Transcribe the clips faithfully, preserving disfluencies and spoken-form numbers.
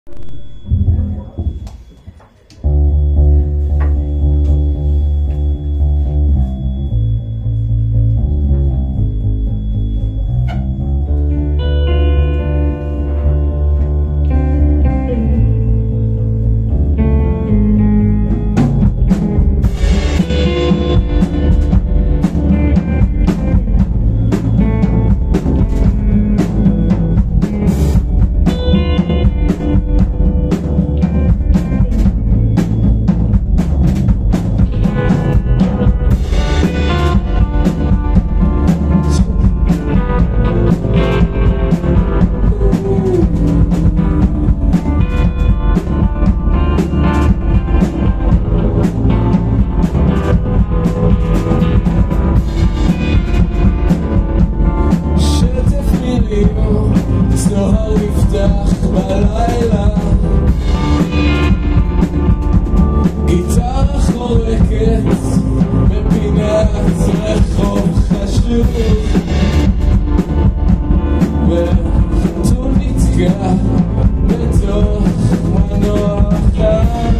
זוהר נפתח בלילה, גיטרה חורקת בפינת רחוב חשוב, וחתול נתקע בתוך מנוע חם.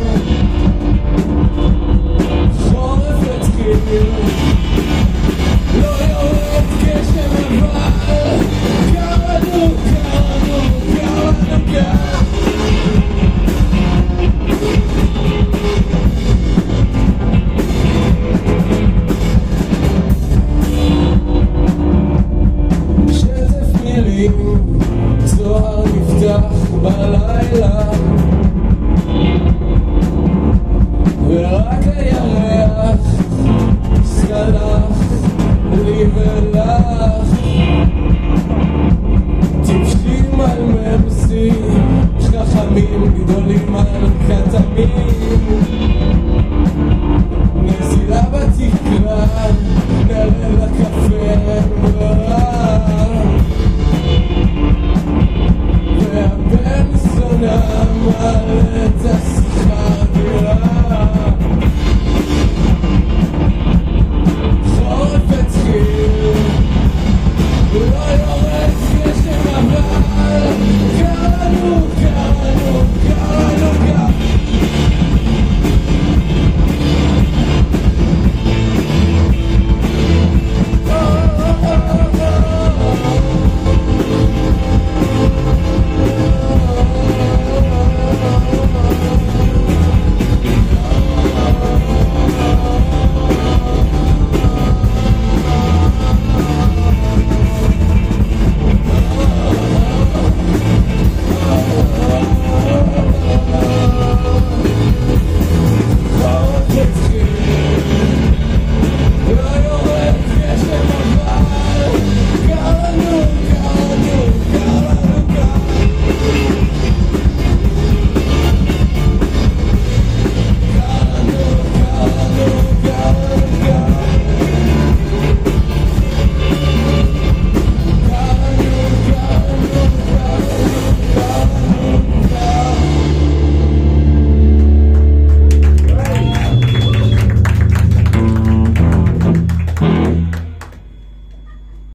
חורף התחיל, לא יורד גשם אבל קרנו קרנו קרנו קרנו שטף מילים, זוהר נפתח בלילה, ורק הירח סלח לי ולך. טיפשים על ממסים, חכמים גדולים על כתמים, נזילה בתקרה